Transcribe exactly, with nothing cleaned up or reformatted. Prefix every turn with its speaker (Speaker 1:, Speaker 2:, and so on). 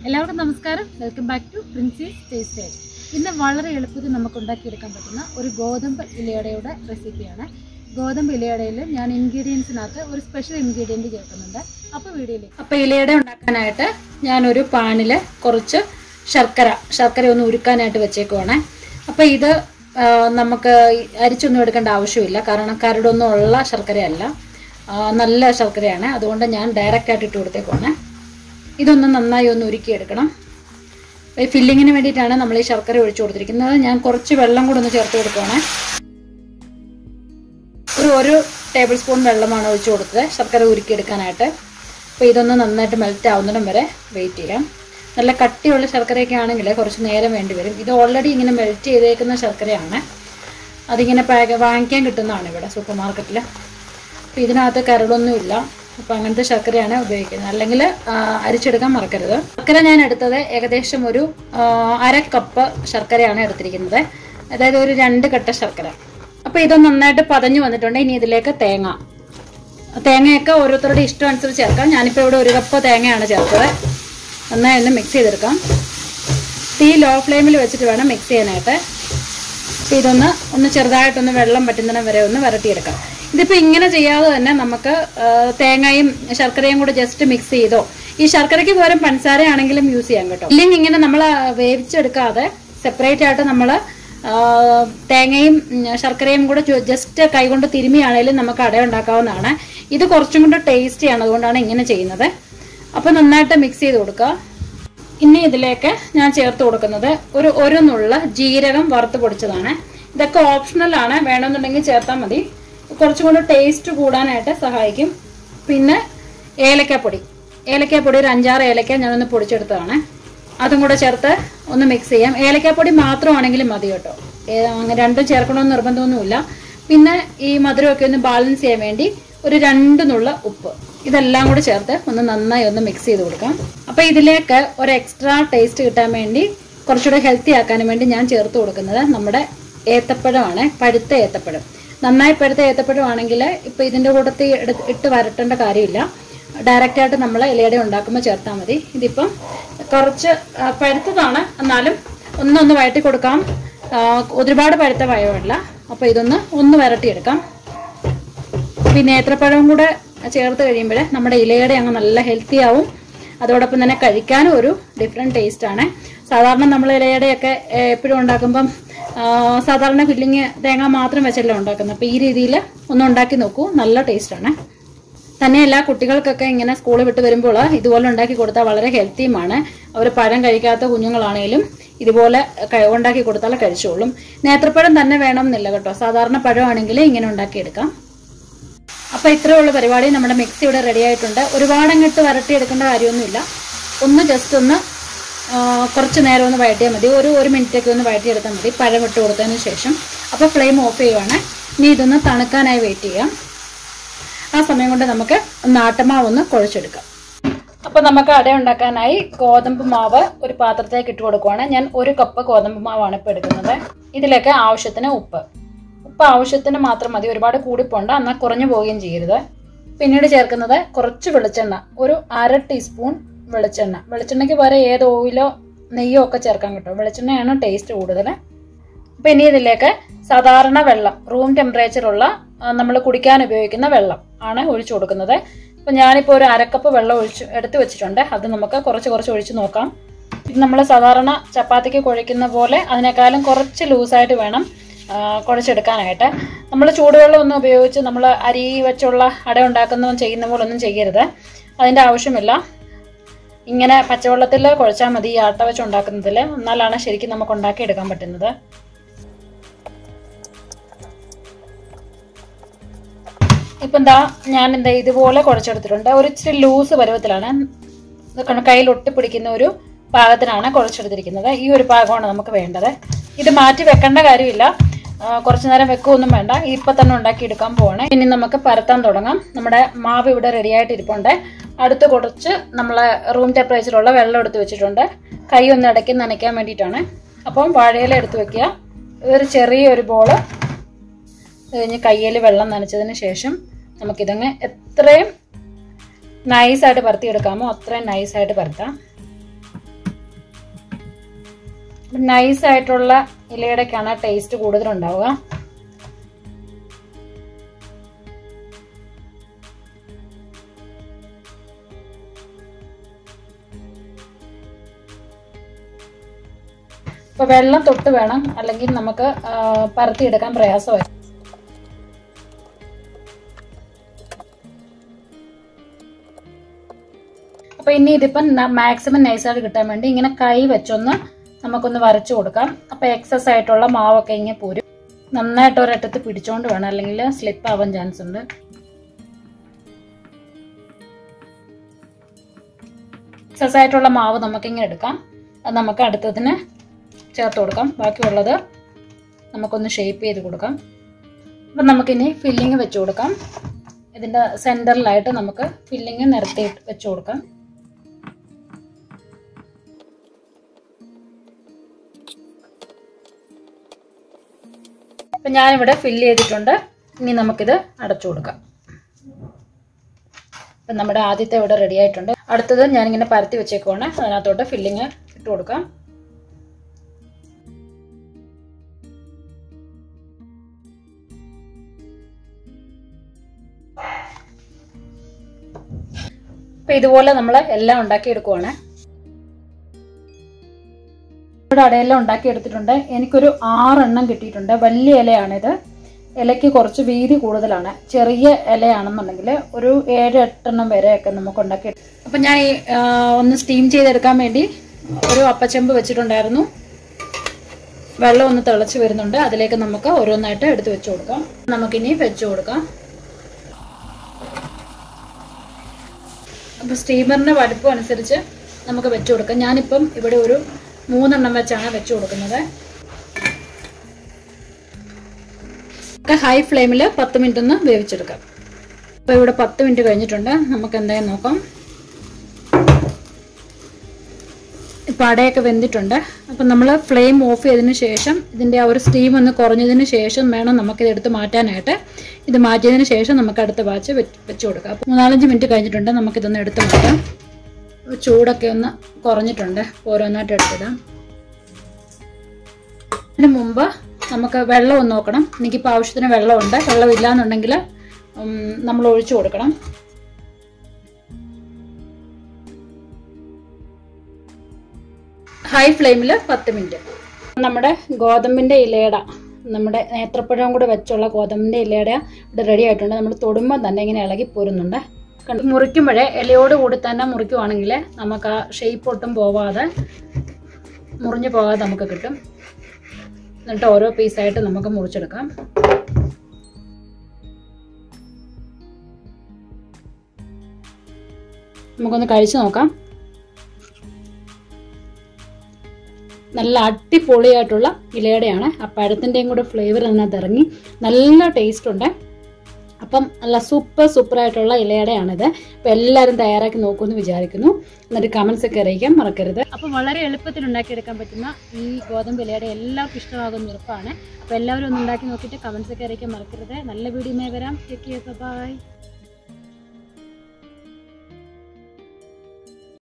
Speaker 1: എല്ലാവർക്കും നമസ്കാരം. Welcome back to Princy's taste. ഇന്ന് വളരെ എളുപ്പത്തിൽ നമുക്ക് ഉണ്ടാക്കിയെടുക്കാൻ പറ്റുന്ന ഒരു ഗോതമ്പ് ഇലയടയുടെ റെസിപ്പിയാണ്. ഗോതമ്പ് ഇലയടയിൽ ഞാൻ ഇൻഗ്രീഡിയൻസിനകത്ത് ഒരു സ്പെഷ്യൽ ഇൻഗ്രീഡിയൻറ്റ് ചേർക്കുന്നുണ്ട്. അപ്പോൾ വീഡിയോയിലേക്ക് അപ്പോൾ ഇലയട ഉണ്ടാക്കാനായിട്ട് ഞാനൊരു പാനിൽ കുറച്ച് ശർക്കര ശർക്കര ഒന്ന് ഉരുക്കാനായിട്ട് വെച്ചേക്കുവാണ്. അപ്പോൾ ഇത് നമുക്ക് അരിച്ചൊന്നും എടുക്കേണ്ട ആവശ്യമില്ല, കാരണം കരടൊന്നും ഉള്ള ശർക്കരയല്ല, നല്ല ശർക്കരയാണ്. അതുകൊണ്ട് ഞാൻ ഡയറക്റ്റായിട്ട് ഇട്ട് കൊടുത്തേക്കുവാണ്. ഇതൊന്ന് നന്നായി ഒന്ന് ഉരുക്കിയെടുക്കണം. ഫില്ലിങ്ങിന് വേണ്ടിയിട്ടാണ് നമ്മൾ ഈ ശർക്കര ഒഴിച്ചു കൊടുത്തിരിക്കുന്നത്. ഞാൻ കുറച്ച് വെള്ളം കൂടെ ഒന്ന് ചേർത്ത് കൊടുക്കുവാണ്. ഒരു ഒരു ടേബിൾ സ്പൂൺ വെള്ളമാണ് ഒഴിച്ചു കൊടുത്തത് ശർക്കര ഉരുക്കിയെടുക്കാനായിട്ട്. അപ്പോൾ ഇതൊന്ന് നന്നായിട്ട് മെൽറ്റ് ആവുന്നിടം വരെ വെയിറ്റ് ചെയ്യാം. നല്ല കട്ടിയുള്ള ശർക്കരയൊക്കെ ആണെങ്കിൽ കുറച്ച് നേരം വേണ്ടി വരും. ഇത് ഓൾറെഡി ഇങ്ങനെ മെൽറ്റ് ചെയ്തേക്കുന്ന ശർക്കരയാണ്. അതിങ്ങനെ പാക്ക് വാങ്ങിക്കാൻ കിട്ടുന്നതാണ് ഇവിടെ സൂപ്പർ മാർക്കറ്റിൽ. അപ്പോൾ ഇതിനകത്ത് കരടൊന്നുമില്ല. അപ്പോൾ അങ്ങനത്തെ ശർക്കരയാണ് ഉപയോഗിക്കുന്നത്, അല്ലെങ്കിൽ അരിച്ചെടുക്കാൻ മറക്കരുത്. ശർക്കര ഞാൻ എടുത്തത് ഏകദേശം ഒരു അര കപ്പ് ശർക്കരയാണ് എടുത്തിരിക്കുന്നത്, അതായത് ഒരു രണ്ട് കട്ട ശർക്കര. അപ്പോൾ ഇത് നന്നായിട്ട് പതഞ്ഞു വന്നിട്ടുണ്ട്. ഇനി ഇതിലേക്ക് തേങ്ങ തേങ്ങയൊക്കെ ഓരോരുത്തരുടെ ഇഷ്ടം അനുസരിച്ച് ചേർക്കാം. ഞാനിപ്പോൾ ഇവിടെ ഒരു കപ്പ് തേങ്ങയാണ് ചേർത്തത്. നന്നായി ഒന്ന് മിക്സ് ചെയ്തെടുക്കാം. തീ ലോ ഫ്ലെയിമിൽ വെച്ചിട്ട് വേണം മിക്സ് ചെയ്യാനായിട്ട്. അപ്പോൾ ഇതൊന്ന് ഒന്ന് ചെറുതായിട്ടൊന്ന് വെള്ളം പറ്റുന്നിടം വരെ ഒന്ന് വരട്ടിയെടുക്കാം. ഇതിപ്പോൾ ഇങ്ങനെ ചെയ്യാതെ തന്നെ നമുക്ക് തേങ്ങയും ശർക്കരയും കൂടെ ജസ്റ്റ് മിക്സ് ചെയ്തോ, ഈ ശർക്കരയ്ക്ക് പകരം പഞ്ചസാര ആണെങ്കിലും യൂസ് ചെയ്യാൻ കേട്ടോ. ഇല്ലെങ്കിൽ ഇങ്ങനെ നമ്മൾ വേവിച്ചെടുക്കാതെ സെപ്പറേറ്റ് ആയിട്ട് നമ്മൾ തേങ്ങയും ശർക്കരയും കൂടെ ജസ്റ്റ് കൈകൊണ്ട് തിരുമിയാണെങ്കിലും നമുക്ക് അട ഉണ്ടാക്കാവുന്നതാണ്. ഇത് കുറച്ചും കൂടെ ടേസ്റ്റിയാണ്, അതുകൊണ്ടാണ് ഇങ്ങനെ ചെയ്യുന്നത്. അപ്പോൾ നന്നായിട്ട് മിക്സ് ചെയ്ത് കൊടുക്കുക. ഇനി ഇതിലേക്ക് ഞാൻ ചേർത്ത് കൊടുക്കുന്നത് ഒരു ഒരു നുള്ള ജീരകം വറുത്ത് പൊടിച്ചതാണ്. ഇതൊക്കെ ഓപ്ഷണലാണ്, വേണമെന്നുണ്ടെങ്കിൽ ചേർത്താൽ മതി. കുറച്ചും കൂടെ ടേസ്റ്റ് കൂടാനായിട്ട് സഹായിക്കും. പിന്നെ ഏലക്കാപ്പൊടി ഏലക്കാപ്പൊടി ഒരു അഞ്ചാറ് ഏലക്ക ഞാനൊന്ന് പൊടിച്ചെടുത്തതാണ്. അതും കൂടെ ചേർത്ത് ഒന്ന് മിക്സ് ചെയ്യാം. ഏലക്കാപ്പൊടി മാത്രമാണെങ്കിലും മതി കേട്ടോ, അങ്ങനെ രണ്ടും ചേർക്കണമെന്ന് നിർബന്ധമൊന്നുമില്ല. പിന്നെ ഈ മധുരമൊക്കെ ഒന്ന് ബാലൻസ് ചെയ്യാൻ വേണ്ടി ഒരു രണ്ട് നുള്ള ഉപ്പ്, ഇതെല്ലാം കൂടെ ചേർത്ത് ഒന്ന് നന്നായി ഒന്ന് മിക്സ് ചെയ്ത് കൊടുക്കാം. അപ്പോൾ ഇതിലേക്ക് ഒരു എക്സ്ട്രാ ടേസ്റ്റ് കിട്ടാൻ വേണ്ടി, കുറച്ചുകൂടെ ഹെൽത്തി ആക്കാനും വേണ്ടി ഞാൻ ചേർത്ത് കൊടുക്കുന്നത് നമ്മുടെ ഏത്തപ്പഴമാണ്, പഴുത്ത ഏത്തപ്പഴം. നന്നായി പഴുത്ത ഏത്തപ്പഴമാണെങ്കിൽ ഇപ്പോൾ ഇതിൻ്റെ കൂട്ടത്തിൽ ഇട്ട് വരട്ടേണ്ട കാര്യമില്ല, ഡയറക്റ്റായിട്ട് നമ്മൾ ഇലയട ഉണ്ടാക്കുമ്പോൾ ചേർത്താൽ മതി. ഇതിപ്പം കുറച്ച് പഴുത്തതാണ്, എന്നാലും ഒന്നൊന്ന് വഴറ്റി കൊടുക്കാം. ഒരുപാട് പഴുത്ത പഴമല്ല. അപ്പോൾ ഇതൊന്ന് ഒന്ന് വരട്ടിയെടുക്കാം. പിന്നെ ഏത്തപ്പഴവും കൂടെ ചേർത്ത് കഴിയുമ്പോൾ നമ്മുടെ ഇലയട അങ്ങ് നല്ല ഹെൽത്തി ആവും. അതോടൊപ്പം തന്നെ കഴിക്കാനും ഒരു ഡിഫറെൻറ്റ് ടേസ്റ്റാണ്. സാധാരണ നമ്മൾ ഇലയടയൊക്കെ എപ്പോഴും ഉണ്ടാക്കുമ്പം സാധാരണ ഫില്ലിങ് തേങ്ങ മാത്രം വെച്ചല്ലേ ഉണ്ടാക്കുന്നത്. അപ്പോൾ ഈ രീതിയിൽ ഒന്ന് ഉണ്ടാക്കി നോക്കൂ, നല്ല ടേസ്റ്റാണ്. തന്നെയല്ല, കുട്ടികൾക്കൊക്കെ ഇങ്ങനെ സ്കൂളിൽ വിട്ട് വരുമ്പോൾ ഇതുപോലെ ഉണ്ടാക്കി കൊടുത്താൽ വളരെ ഹെൽത്തിയുമാണ്. അവർ പഴം കഴിക്കാത്ത കുഞ്ഞുങ്ങളാണെങ്കിലും ഇതുപോലെ ഉണ്ടാക്കി കൊടുത്താൽ കഴിച്ചോളും. നേന്ത്രപ്പഴം തന്നെ വേണമെന്നില്ല കേട്ടോ, സാധാരണ പഴമാണെങ്കിൽ ഇങ്ങനെ ഉണ്ടാക്കിയെടുക്കാം. അപ്പോൾ ഇത്രയുള്ള പരിപാടി. നമ്മുടെ മിക്സി ഇവിടെ റെഡി ആയിട്ടുണ്ട്. ഒരുപാട് അങ്ങോട്ട് വരട്ടിയെടുക്കേണ്ട കാര്യമൊന്നുമില്ല. ഒന്ന് ജസ്റ്റ് ഒന്ന് കുറച്ച് നേരം ഒന്ന് വഴറ്റിയാൽ മതി. ഒരു ഒരു മിനിറ്റൊക്കെ ഒന്ന് വഴറ്റിയെടുത്താൽ മതി പഴം ഇട്ട് കൊടുത്തതിന് ശേഷം. അപ്പോൾ ഫ്ലെയിം ഓഫ് ചെയ്യുവാണ്. ഇനി ഇതൊന്ന് തണുക്കാനായി വെയിറ്റ് ചെയ്യാം. ആ സമയം കൊണ്ട് നമുക്ക് നാട്ടുമാവ് ഒന്ന് കുഴച്ചെടുക്കാം. അപ്പോൾ നമുക്ക് അട ഉണ്ടാക്കാനായി ഗോതമ്പ് മാവ് ഒരു പാത്രത്തിലേക്ക് ഇട്ട് കൊടുക്കുവാണ്. ഞാൻ ഒരു കപ്പ് ഗോതമ്പ് മാവാണ് ഇപ്പോൾ എടുക്കുന്നത്. ഇതിലേക്ക് ആവശ്യത്തിന് ഉപ്പ് ഉപ്പ് ആവശ്യത്തിന് മാത്രം മതി, ഒരുപാട് കൂടിപ്പോണ്ട, എന്നാൽ കുറഞ്ഞു പോവുകയും ചെയ്യരുത്. പിന്നീട് ചേർക്കുന്നത് കുറച്ച് വെളിച്ചെണ്ണ, ഒരു അര ടീസ്പൂൺ വെളിച്ചെണ്ണ. വെളിച്ചെണ്ണയ്ക്ക് പകരം ഏത് ഓയിലോ നെയ്യോ ഒക്കെ ചേർക്കാൻ കിട്ടും, വെളിച്ചെണ്ണയാണ് ടേസ്റ്റ് കൂടുതൽ. അപ്പം ഇനി ഇതിലേക്ക് സാധാരണ വെള്ളം, റൂം ടെമ്പറേച്ചറുള്ള നമ്മൾ കുടിക്കാൻ ഉപയോഗിക്കുന്ന വെള്ളം ആണ് ഒഴിച്ചു കൊടുക്കുന്നത്. അപ്പം ഞാനിപ്പോൾ ഒരു അരക്കപ്പ് വെള്ളം ഒഴിച്ച് എടുത്ത് വെച്ചിട്ടുണ്ട്. അത് നമുക്ക് കുറച്ച് കുറച്ച് ഒഴിച്ച് നോക്കാം. ഇത് നമ്മൾ സാധാരണ ചപ്പാത്തിക്ക് കുഴയ്ക്കുന്ന പോലെ അതിനേക്കാളും കുറച്ച് ലൂസായിട്ട് വേണം കുഴച്ചെടുക്കാനായിട്ട്. നമ്മൾ ചൂടുവെള്ളം ഒന്നും ഉപയോഗിച്ച് നമ്മൾ അരി വെച്ചുള്ള അട ഉണ്ടാക്കുന്നതും ചെയ്യുന്ന പോലെ ഒന്നും ചെയ്യരുത്, അതിൻ്റെ ആവശ്യമില്ല. ഇങ്ങനെ പച്ചവെള്ളത്തിൽ കുഴച്ചാൽ മതി ഈ ആട്ട വെച്ച് ഉണ്ടാക്കുന്നതിൽ, എന്നാലാണ് ശരിക്കും നമുക്ക് ഉണ്ടാക്കിയെടുക്കാൻ പറ്റുന്നത്. ഇപ്പം എന്താ ഞാൻ എന്താ ഇതുപോലെ കുഴച്ചെടുത്തിട്ടുണ്ട്. ഒരു ഇച്ചിരി ലൂസ് പരുവത്തിലാണ്, കയ്യിൽ ഒട്ടിപ്പിടിക്കുന്ന ഒരു പാകത്തിനാണ് കുഴച്ചെടുത്തിരിക്കുന്നത്. ഈ ഒരു പാകമാണ് നമുക്ക് വേണ്ടത്. ഇത് മാറ്റി വെക്കേണ്ട കാര്യമില്ല, കുറച്ചു നേരം വെക്കുകയൊന്നും വേണ്ട, ഇപ്പം തന്നെ ഉണ്ടാക്കിയെടുക്കാൻ പോവാണ്. ഇനി നമുക്ക് പരത്താൻ തുടങ്ങാം. നമ്മുടെ മാവ് ഇവിടെ റെഡി ആയിട്ട് ഇരിപ്പുണ്ട്. അടുത്ത് കുറച്ച് നമ്മൾ റൂം ടെമ്പറേച്ചറുള്ള വെള്ളം എടുത്ത് വെച്ചിട്ടുണ്ട്, കൈ ഒന്ന് ഇടയ്ക്ക് നനയ്ക്കാൻ വേണ്ടിയിട്ടാണ്. അപ്പം വാഴയില എടുത്ത് വെക്കുക. ഒരു ചെറിയൊരു ബോള് കഴിഞ്ഞ് കയ്യിൽ വെള്ളം നനച്ചതിന് ശേഷം നമുക്കിതങ്ങ് എത്രയും നൈസായിട്ട് പരത്തിയെടുക്കാമോ അത്രയും നൈസായിട്ട് പരത്താം. നൈസായിട്ടുള്ള ഇലയുടെയൊക്കെയാണ് ടേസ്റ്റ് കൂടുതലുണ്ടാവുക. അപ്പോൾ വെള്ളം തൊട്ട് വേണം, അല്ലെങ്കിൽ നമുക്ക് പരത്തിയെടുക്കാൻ പ്രയാസമായി. അപ്പോൾ ഇനി ഇതിപ്പം മാക്സിമം നൈസായിട്ട് കിട്ടാൻ വേണ്ടി ഇങ്ങനെ കൈ വെച്ചൊന്ന് നമുക്കൊന്ന് വരച്ചു കൊടുക്കാം. അപ്പോൾ എക്സസ് ആയിട്ടുള്ള മാവൊക്കെ ഇങ്ങനെ പോരും. നന്നായിട്ട് ഒരറ്റത്ത് പിടിച്ചോണ്ട് വേണം, അല്ലെങ്കിൽ സ്ലിപ്പ് ആവാൻ ചാൻസ് ഉണ്ട്. എക്സസ് ആയിട്ടുള്ള മാവ് നമുക്കിങ്ങനെ എടുക്കാം. അത് നമുക്ക് അടുത്തതിന് ചേർത്ത് കൊടുക്കാം. ബാക്കിയുള്ളത് നമുക്കൊന്ന് ഷേപ്പ് ചെയ്ത് കൊടുക്കാം. അപ്പം നമുക്കിനി ഫില്ലിങ് വെച്ച് കൊടുക്കാം. ഇതിൻ്റെ സെൻറ്ററിലായിട്ട് നമുക്ക് ഫില്ലിങ് നിരത്തി വെച്ച് കൊടുക്കാം. അപ്പം ഞാനിവിടെ ഫില്ല് ചെയ്തിട്ടുണ്ട്. ഇനി നമുക്കിത് അടച്ചു കൊടുക്കാം. അപ്പം നമ്മുടെ ആദ്യത്തെ ഇവിടെ റെഡി ആയിട്ടുണ്ട്. അടുത്തത് ഞാനിങ്ങനെ പരത്തി വെച്ചേക്കുവാണ്. അതിനകത്തോട്ട് ഫില്ലിങ് ഇട്ട് കൊടുക്കാം. അപ്പം ഇതുപോലെ നമ്മൾ എല്ലാം ഉണ്ടാക്കിയെടുക്കുവാണ്. ഇവിടെ അടയെല്ലാം ഉണ്ടാക്കിയെടുത്തിട്ടുണ്ട്. എനിക്കൊരു ആറെണ്ണം കിട്ടിയിട്ടുണ്ട്. വലിയ ഇലയാണിത്. ഇലയ്ക്ക് കുറച്ച് വീതി കൂടുതലാണ്. ചെറിയ ഇലയാണെന്നുണ്ടെങ്കിൽ ഒരു ഏഴ് എട്ടെണ്ണം വരെയൊക്കെ നമുക്ക് ഉണ്ടാക്കി. അപ്പം ഞാൻ ഒന്ന് സ്റ്റീം ചെയ്തെടുക്കാൻ വേണ്ടി ഒരു അപ്പച്ചെമ്പ് വെച്ചിട്ടുണ്ടായിരുന്നു. വെള്ളം ഒന്ന് തിളച്ച് വരുന്നുണ്ട്. അതിലേക്ക് നമുക്ക് ഓരോന്നായിട്ട് എടുത്ത് വെച്ച് കൊടുക്കാം. നമുക്കിനി വെച്ച് കൊടുക്കാം. അപ്പോൾ സ്റ്റീമറിൻ്റെ വലുപ്പം അനുസരിച്ച് നമുക്ക് വെച്ച് കൊടുക്കാം. ഞാനിപ്പം ഇവിടെ ഒരു മൂന്നെണ്ണം വെച്ചാണ് വെച്ച് കൊടുക്കുന്നത്. ഹൈ ഫ്ലെയിമിൽ പത്ത് മിനിറ്റ് ഒന്ന് വേവിച്ചെടുക്കാം. അപ്പോൾ ഇവിടെ പത്ത് മിനിറ്റ് കഴിഞ്ഞിട്ടുണ്ട്. നമുക്ക് എന്തായാലും നോക്കാം. ഇപ്പോൾ അടയൊക്കെ വെന്തിട്ടുണ്ട്. അപ്പം നമ്മൾ ഫ്ലെയിം ഓഫ് ചെയ്തതിന് ശേഷം ഇതിൻ്റെ ആ ഒരു സ്റ്റീം ഒന്ന് കുറഞ്ഞതിന് ശേഷം വേണം നമുക്കിത് എടുത്ത് മാറ്റാനായിട്ട്. ഇത് മാറ്റിയതിന് ശേഷം നമുക്ക് അടുത്ത ബാച്ച് വെച്ച് കൊടുക്കാം. അപ്പോൾ മൂന്നാലഞ്ച് മിനിറ്റ് കഴിഞ്ഞിട്ടുണ്ട്. നമുക്കിതൊന്ന് എടുത്ത് മാറ്റാം. ചൂടൊക്കെ ഒന്ന് കുറഞ്ഞിട്ടുണ്ട്. ഓരോന്നായിട്ട് എടുത്തിടാം. അതിന് മുമ്പ് നമുക്ക് വെള്ളം ഒന്ന് നോക്കണം. എനിക്കിപ്പോൾ ആവശ്യത്തിന് വെള്ളമുണ്ട്. വെള്ളം ഇല്ലാന്നുണ്ടെങ്കിൽ നമ്മൾ ഒഴിച്ചു കൊടുക്കണം. ഹൈ ഫ്ലെയിമിൽ പത്ത് മിനിറ്റ്. നമ്മുടെ ഗോതമ്പിൻ്റെ ഇലയുടെ, നമ്മുടെ നേത്രപ്പഴം കൂടെ വെച്ചുള്ള ഗോതമ്പിൻ്റെ ഇലയുടെ ഇവിടെ റെഡി ആയിട്ടുണ്ട്. നമ്മൾ തൊടുമ്പോൾ തന്നെ ഇങ്ങനെ ഇളകി പോരുന്നുണ്ട്. മുറിക്കുമ്പോഴേ ഇലയോട് കൂടി തന്നെ മുറിക്കുവാണെങ്കിൽ നമുക്ക് ആ ഷേപ്പ് ഒട്ടും പോവാതെ മുറിഞ്ഞു പോകാതെ നമുക്ക് കിട്ടും. എന്നിട്ട് ഓരോ പീസായിട്ട് നമുക്ക് മുറിച്ചെടുക്കാം. നമുക്കൊന്ന് കഴിച്ചു നോക്കാം. നല്ല അടിപൊളിയായിട്ടുള്ള ഇലയുടെയാണ്. ആ പഴത്തിൻ്റെയും കൂടെ ഫ്ലേവർ അതിനകത്ത് ഇറങ്ങി നല്ല ടേസ്റ്റ് ഉണ്ട്. അപ്പം നല്ല സൂപ്പർ സൂപ്പറായിട്ടുള്ള ഇലയുടെയാണിത്. അപ്പോൾ എല്ലാവരും തയ്യാറാക്കി നോക്കുമെന്ന് വിചാരിക്കുന്നു. എന്നിട്ട് കമൻസ് ഒക്കെ അറിയിക്കാൻ മറക്കരുത്. അപ്പോൾ വളരെ എളുപ്പത്തിൽ ഉണ്ടാക്കിയെടുക്കാൻ പറ്റുന്ന ഈ ഗോതമ്പ് ഇലയുടെ എല്ലാവർക്കും ഇഷ്ടമാകുന്ന ഉറപ്പാണ്. അപ്പോൾ എല്ലാവരും ഒന്ന് ഉണ്ടാക്കി നോക്കിയിട്ട് കമൻസ് ഒക്കെ അറിയിക്കാൻ മറക്കരുത്. നല്ല വീഡിയോയുമായി വരാം. Take care. ബൈ.